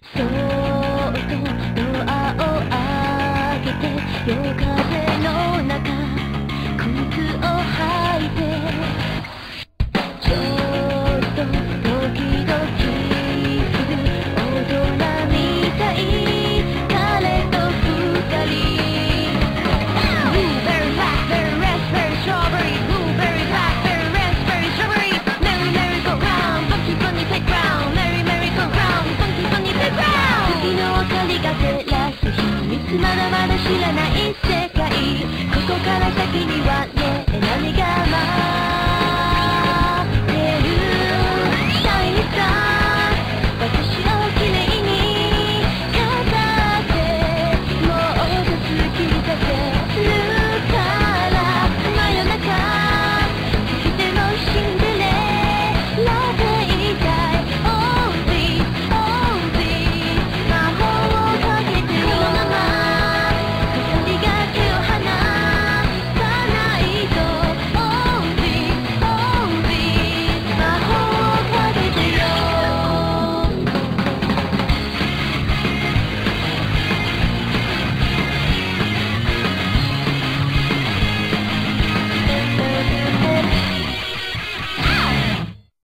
そーっとドアを開けて夜風の中靴を履いてちょっとドキドキする大人みたい彼と二人 Blueberry, blackberry, raspberry, strawberry Blueberry, blackberry, raspberry, strawberry Merry, merry go round, funky funny take round Merry, merry go round, funky funny take round 月の明かりが照らす秘密まだまだ知らない世界ここから先には